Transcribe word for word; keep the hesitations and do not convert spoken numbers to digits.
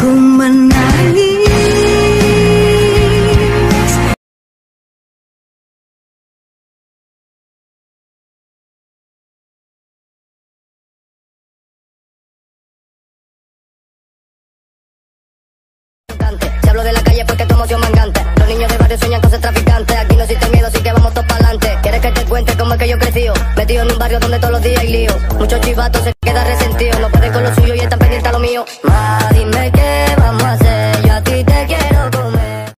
Ku menangis. Te hablo de la calle porque tu emoción mangante. Los niños de barrio sueñan con ser traficantes. Aquí no existe miedo, así que vamos todos para adelante. ¿Quieres que te cuente cómo es que yo crecí? Metido en un barrio donde todos los días hay lío. Muchos chivatos se quedan resentidos. No pueden con lo suyo y están pendientes a lo mío. Ma, dime qué